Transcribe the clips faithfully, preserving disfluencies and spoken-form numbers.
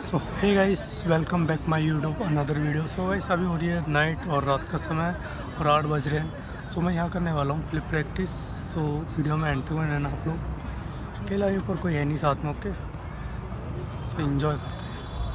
So hey guys, welcome back my YouTube another video. So guys, अभी हो रही है नाइट और रात का समय और आठ बज रहे हैं। सो so, मैं यहाँ करने वाला हूँ flip practice. So so, video में एंड तक में रहना आप लोग। अकेला ही ऊपर कोई है नहीं साथ में। ओके, सो एंजॉय करते हैं।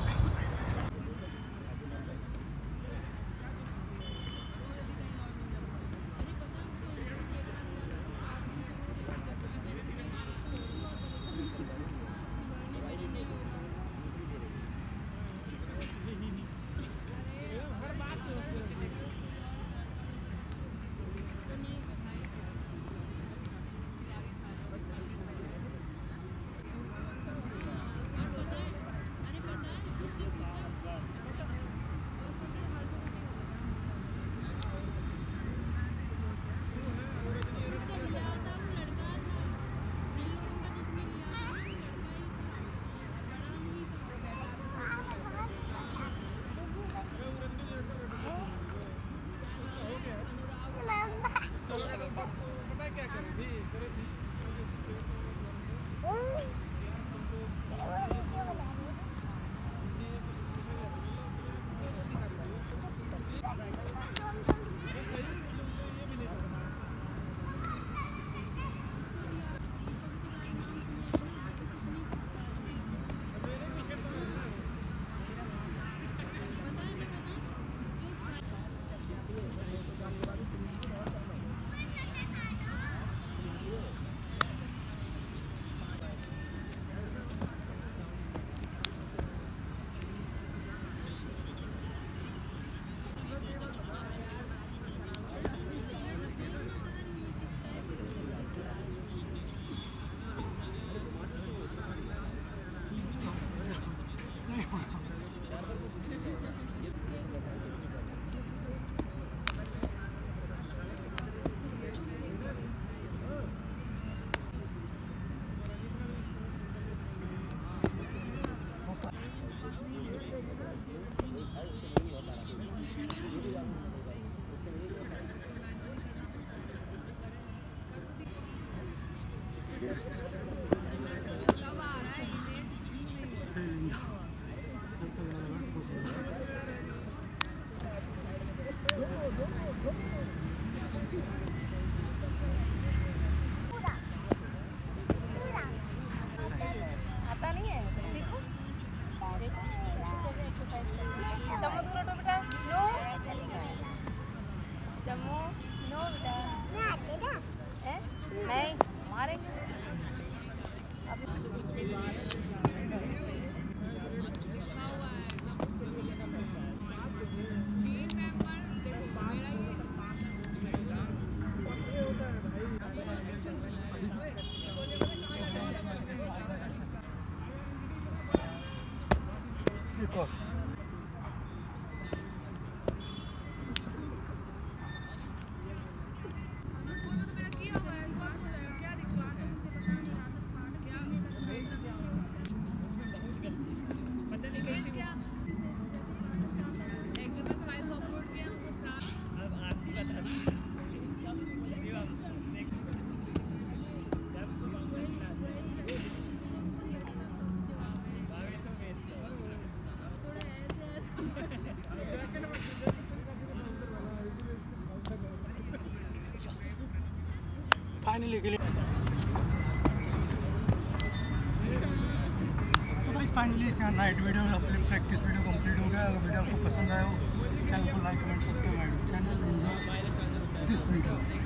नहीं मारेंगे। एक और फाइनली के लिए तो गाइस फाइनली इसका नाइट वीडियो अपनी प्रैक्टिस वीडियो कंप्लीट हो गया। अगर वीडियो आपको पसंद आया हो चैनल को like comment subscribe channel enjoy this video.